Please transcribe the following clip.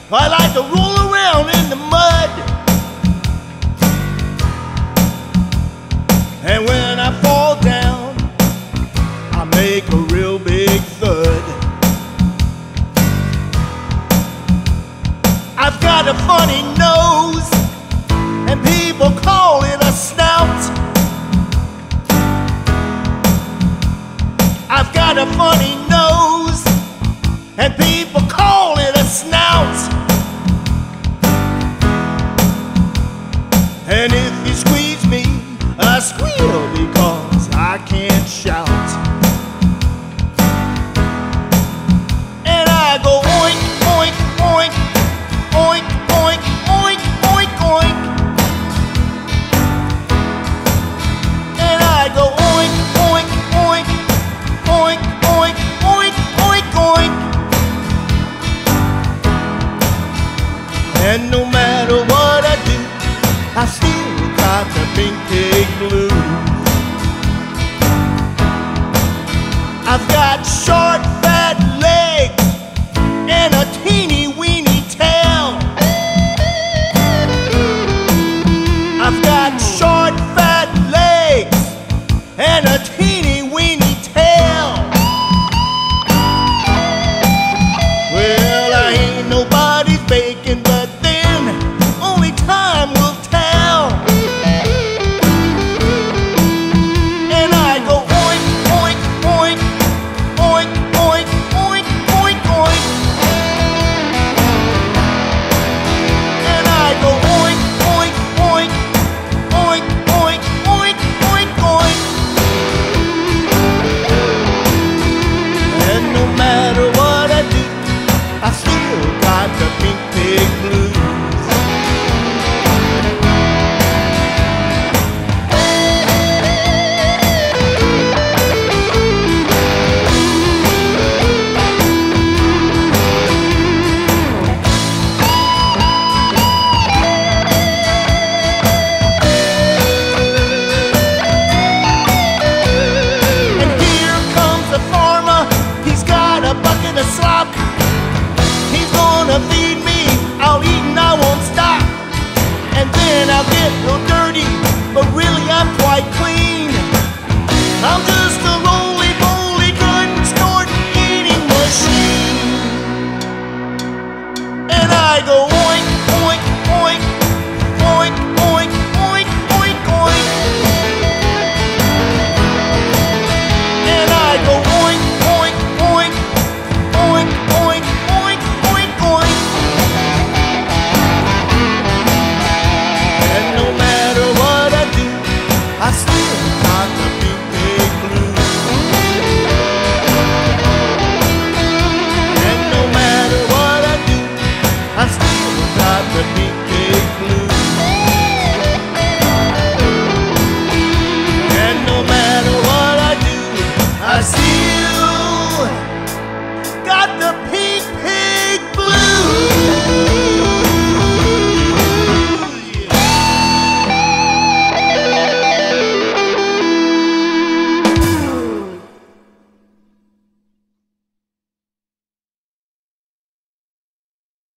I like to roll around in the mud. And when I fall down, I make a real big thud. I've got a funny nose, and people call it a snout. I've got a funny nose, and people call it a snout. And if you squeeze me, I squeal because I can't shout. And I go oink, oink, oink, oink, oink, oink, oink, oink. And I go oink, oink, oink, oink, oink, oink, oink, oink. And no matter what I do, I still got the pink pig blues. I've got short